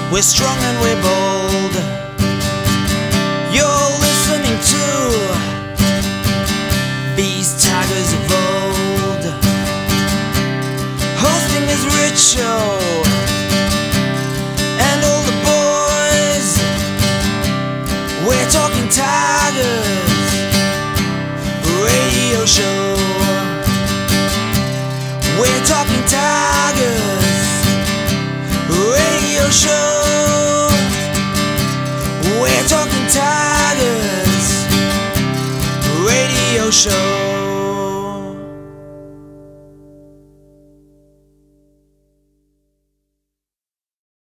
We're strong and we're bold. You're listening to these tigers of old. Hosting is Richo and all the boys. We're talking tigers radio show. We're talking tigers radio show.